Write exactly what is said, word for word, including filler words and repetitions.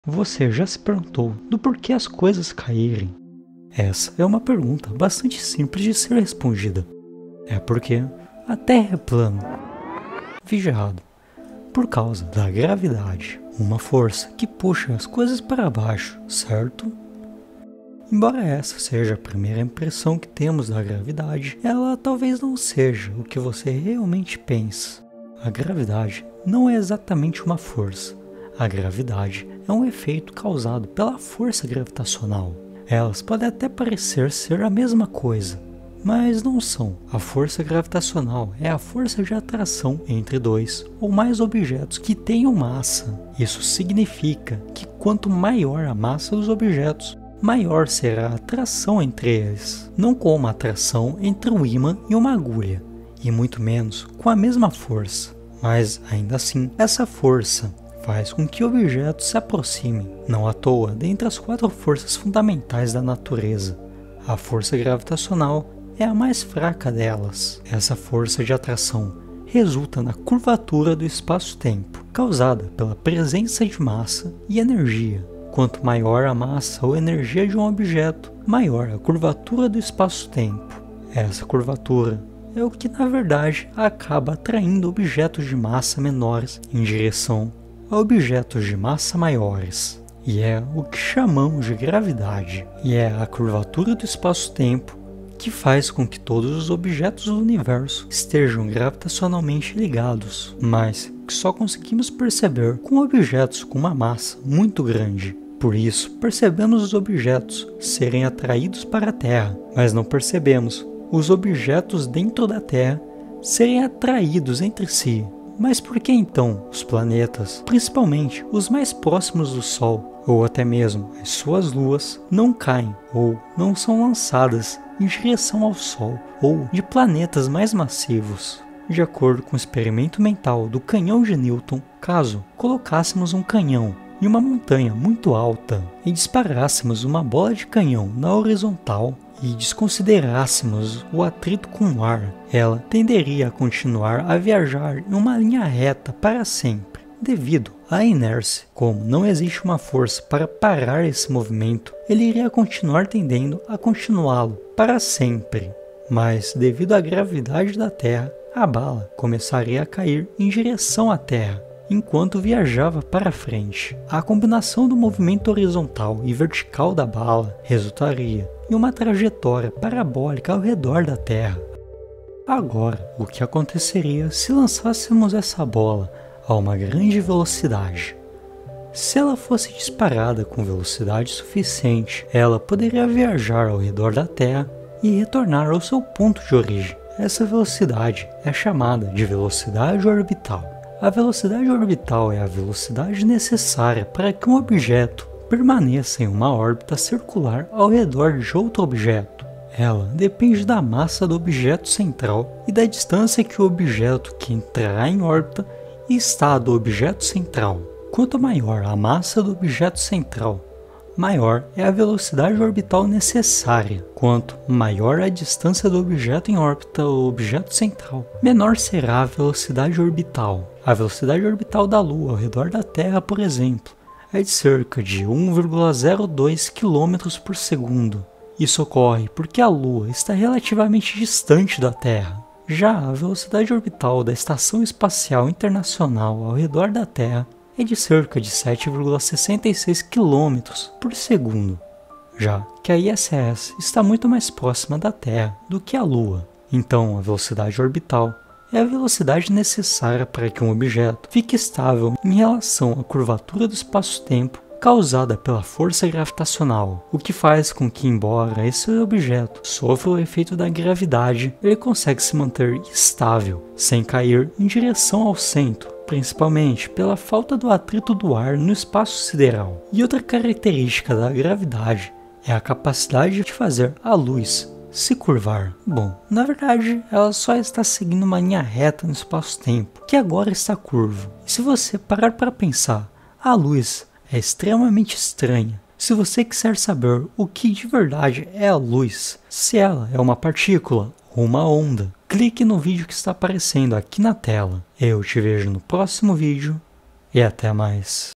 Você já se perguntou do porquê as coisas caírem? Essa é uma pergunta bastante simples de ser respondida. É porque a Terra é plana. Vigiado por causa da gravidade, uma força que puxa as coisas para baixo, certo? Embora essa seja a primeira impressão que temos da gravidade, ela talvez não seja o que você realmente pensa. A gravidade não é exatamente uma força. A gravidade é um efeito causado pela força gravitacional. Elas podem até parecer ser a mesma coisa, mas não são. A força gravitacional é a força de atração entre dois ou mais objetos que tenham massa. Isso significa que quanto maior a massa dos objetos, maior será a atração entre eles. Não como a atração entre um ímã e uma agulha, e muito menos com a mesma força. Mas ainda assim, essa força faz com que objetos se aproximem. Não à toa, dentre as quatro forças fundamentais da natureza, a força gravitacional é a mais fraca delas. Essa força de atração resulta na curvatura do espaço-tempo, causada pela presença de massa e energia. Quanto maior a massa ou energia de um objeto, maior a curvatura do espaço-tempo. Essa curvatura é o que na verdade acaba atraindo objetos de massa menores em direção a objetos de massa maiores, e é o que chamamos de gravidade, e é a curvatura do espaço-tempo que faz com que todos os objetos do universo estejam gravitacionalmente ligados, mas que só conseguimos perceber com objetos com uma massa muito grande. Por isso, percebemos os objetos serem atraídos para a Terra, mas não percebemos os objetos dentro da Terra serem atraídos entre si. Mas por que então os planetas, principalmente os mais próximos do Sol, ou até mesmo as suas luas, não caem ou não são lançadas em direção ao Sol ou de planetas mais massivos? De acordo com o experimento mental do canhão de Newton, caso colocássemos um canhão em uma montanha muito alta e disparássemos uma bola de canhão na horizontal e desconsiderássemos o atrito com o ar, ela tenderia a continuar a viajar em uma linha reta para sempre, devido à inércia. Como não existe uma força para parar esse movimento, ele iria continuar tendendo a continuá-lo para sempre. Mas, devido à gravidade da Terra, a bala começaria a cair em direção à Terra, enquanto viajava para frente. A combinação do movimento horizontal e vertical da bala resultaria em uma trajetória parabólica ao redor da Terra. Agora, o que aconteceria se lançássemos essa bola a uma grande velocidade? Se ela fosse disparada com velocidade suficiente, ela poderia viajar ao redor da Terra e retornar ao seu ponto de origem. Essa velocidade é chamada de velocidade orbital. A velocidade orbital é a velocidade necessária para que um objeto permaneça em uma órbita circular ao redor de outro objeto. Ela depende da massa do objeto central e da distância que o objeto que entrará em órbita está do objeto central. Quanto maior a massa do objeto central, maior é a velocidade orbital necessária. Quanto maior a distância do objeto em órbita ao objeto central, menor será a velocidade orbital. A velocidade orbital da Lua ao redor da Terra, por exemplo, é de cerca de um vírgula zero dois quilômetros por segundo. Isso ocorre porque a Lua está relativamente distante da Terra. Já a velocidade orbital da Estação Espacial Internacional ao redor da Terra é de cerca de sete vírgula sessenta e seis quilômetros por segundo, já que a I S S está muito mais próxima da Terra do que a Lua. Então, a velocidade orbital é a velocidade necessária para que um objeto fique estável em relação à curvatura do espaço-tempo causada pela força gravitacional, o que faz com que, embora esse objeto sofra o efeito da gravidade, ele consegue se manter estável, sem cair em direção ao centro, principalmente pela falta do atrito do ar no espaço sideral. E outra característica da gravidade é a capacidade de fazer a luz se curvar. Bom, na verdade, ela só está seguindo uma linha reta no espaço-tempo, que agora está curvo. E se você parar para pensar, a luz é extremamente estranha. Se você quiser saber o que de verdade é a luz, se ela é uma partícula ou uma onda, clique no vídeo que está aparecendo aqui na tela. Eu te vejo no próximo vídeo e até mais.